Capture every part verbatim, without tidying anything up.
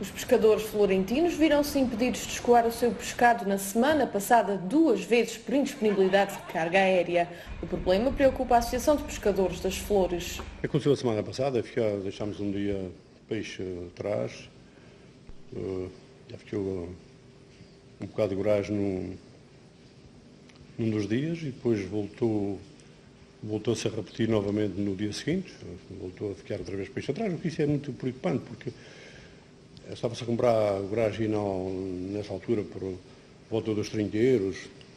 Os pescadores florentinos viram-se impedidos de escoar o seu pescado na semana passada duas vezes por indisponibilidade de carga aérea. O problema preocupa a Associação de Pescadores das Flores. Aconteceu a semana passada, deixámos um dia peixe atrás, já ficou um bocado de goragem num, num dos dias e depois voltou, voltou-se a repetir novamente no dia seguinte, voltou a ficar outra vez peixe atrás, o que isso é muito preocupante, porque estava-se a comprar goragem nessa altura por volta dos trinta euros,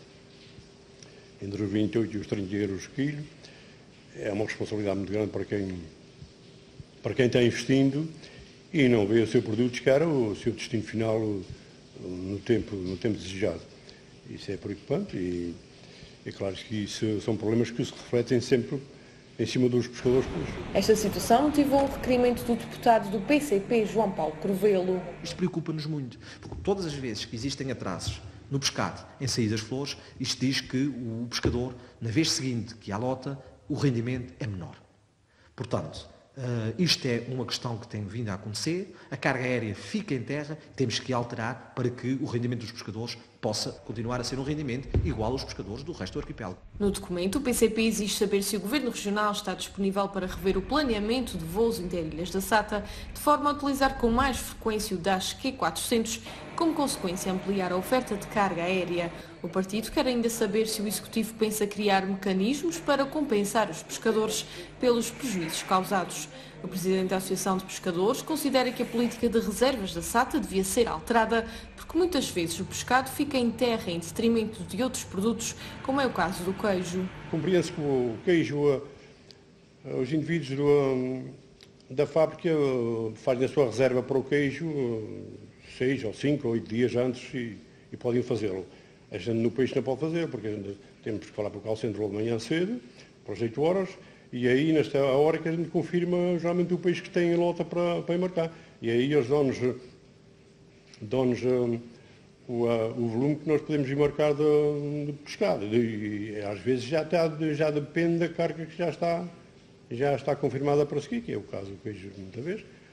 entre os vinte e oito e os trinta euros quilo. É uma responsabilidade muito grande para quem, para quem está investindo e não vê o seu produto chegar ao seu destino final no tempo, no tempo desejado. Isso é preocupante e é claro que isso são problemas que se refletem sempre em cima dos pescadores. Esta situação motivou o requerimento do deputado do P C P, João Paulo Crevelo. Isto preocupa-nos muito, porque todas as vezes que existem atrasos no pescado em saídas de flores, isto diz que o pescador, na vez seguinte que há lota, o rendimento é menor. Portanto, uh, isto é uma questão que tem vindo a acontecer, a carga aérea fica em terra, temos que alterar para que o rendimento dos pescadores possa continuar a ser um rendimento igual aos pescadores do resto do arquipélago. No documento, o P C P exige saber se o Governo Regional está disponível para rever o planeamento de voos interilhas da SATA, de forma a utilizar com mais frequência o Dash Q quatrocentos, como consequência ampliar a oferta de carga aérea. O partido quer ainda saber se o Executivo pensa criar mecanismos para compensar os pescadores pelos prejuízos causados. O presidente da Associação de Pescadores considera que a política de reservas da SATA devia ser alterada, porque muitas vezes o pescado fica em terra em detrimento de outros produtos, como é o caso do queijo. Compreende-se que o queijo, os indivíduos do, da fábrica fazem a sua reserva para o queijo seis ou cinco ou oito dias antes e, e podem fazê-lo. A gente no peixe não pode fazer, porque temos que falar para o call center logo de manhã cedo, para as oito horas, e aí, nesta hora que a gente confirma geralmente o peixe que tem em lota para, para embarcar. E aí os donos dão-nos um, o, uh, o volume que nós podemos embarcar de, de pescado. E, e às vezes já, está, já depende da carga que já está, já está confirmada para seguir, que é o caso do queijo muitas vezes.